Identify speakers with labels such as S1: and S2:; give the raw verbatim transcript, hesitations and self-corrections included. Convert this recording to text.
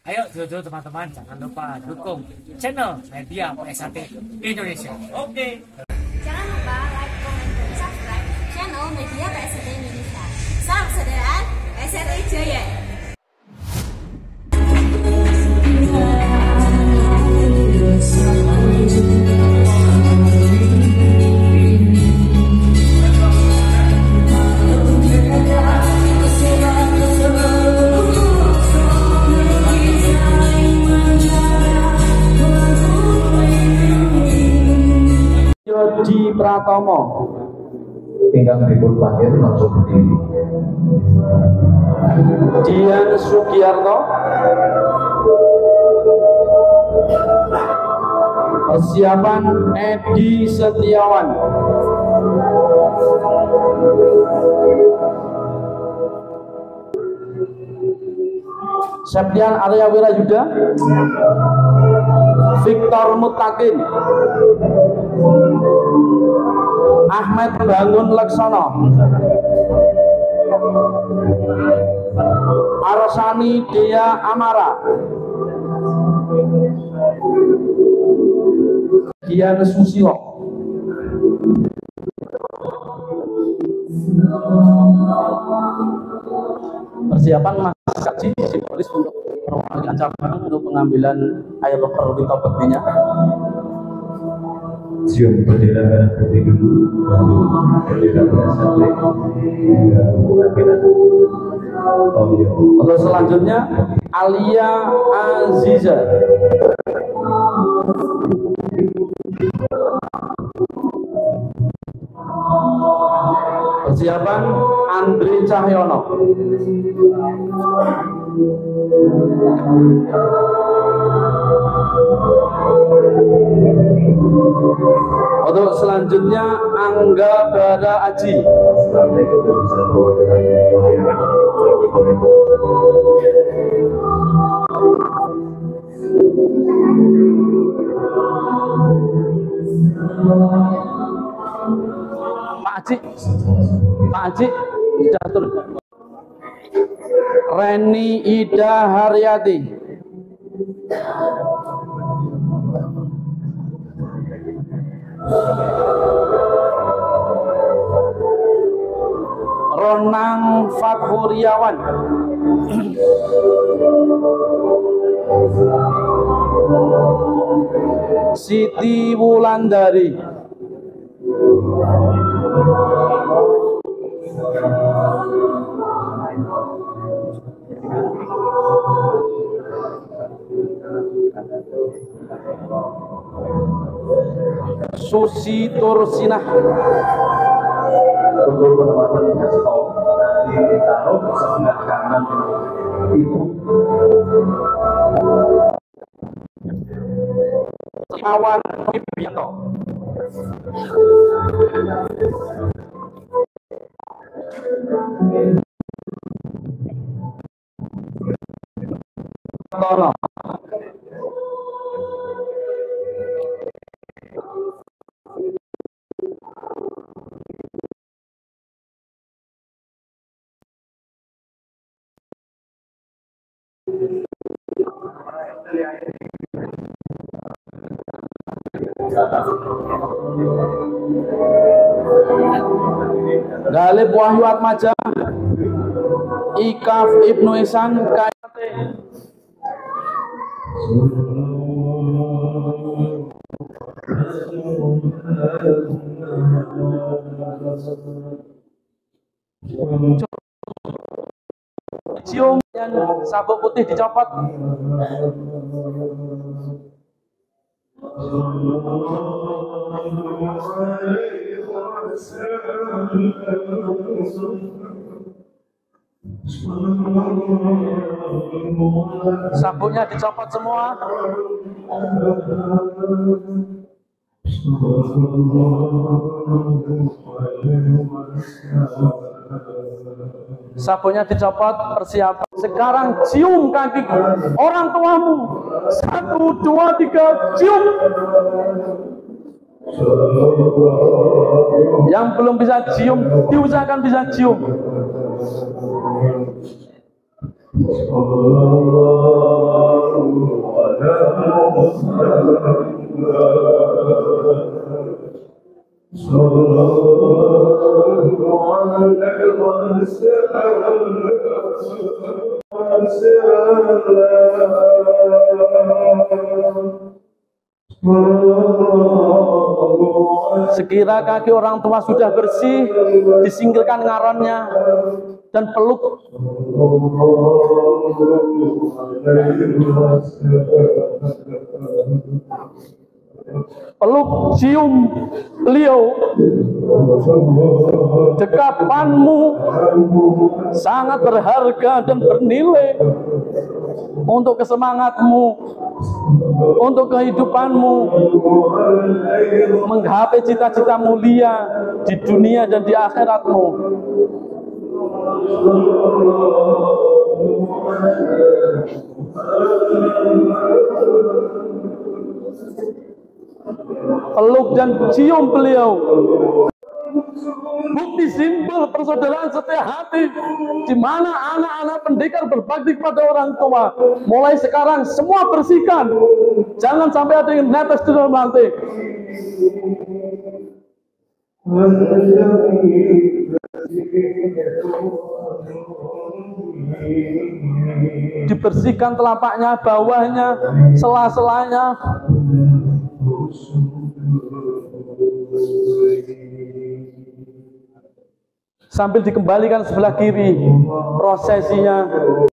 S1: Ayo dulu teman-teman, jangan lupa dukung channel Media P S A T Indonesia. Oke.
S2: Jangan lupa like, comment, dan subscribe channel Media P S A T Indonesia. Salam persaudaraan P S A T Jaya.
S3: Yodi Pratomo
S4: ingkang dipun panggil langsung berdiri.
S3: Dian Sugiyarto, persiapan Edi Setiawan, Septian Arya Wirayuda, Victor Mutakin, Ahmed Bangun Leksono, Arsani Dea Amara, Dian Susilo. Persiapan Mas Kaji simbolis untuk mewakili acara untuk pengambilan air perwito bektinya.
S4: Cium bendera merah putih dulu, lalu bendera berasal dari pengambilan Toyo.
S3: Untuk selanjutnya Alia Aziza, persiapan Andri Cahyono, untuk selanjutnya Angga Bara Aji, Pak Aji, Pak Aji sudah turun. Reni Ida Haryati, Ronang Fathuriawan, Siti Wulandari, Susi Tursinah,
S4: Untuk penempatan stop nanti ditaruh sebelah kanan itu.
S3: Awan Wibianto, Tono, Galib Wahyu Atmaja, Ikaf Ibnu Ihsan K T, cium dan sabuk putih dicopot. Sabuknya dicopot semua. Sabuknya dicopot, persiapan. Sekarang cium kaki orang tuamu. Satu, dua, tiga, cium. Yang belum bisa cium, diusahakan bisa cium.
S4: Allah
S3: Sekira kaki orang tua sudah bersih, disingkirkan ngaronnya dan peluk. Peluk, cium beliau. Dekapanmu sangat berharga dan bernilai untuk kesemangatmu, untuk kehidupanmu, menggapai cita-cita mulia di dunia dan di akhiratmu. Peluk dan cium beliau. Bukti simpel persaudaraan setia hati, di mana anak-anak pendekar berbakti kepada orang tua. Mulai sekarang semua bersihkan, jangan sampai ada yang netes di dalam lantai. Dibersihkan telapaknya, bawahnya, sela-selanya. Sambil dikembalikan sebelah kiri prosesinya.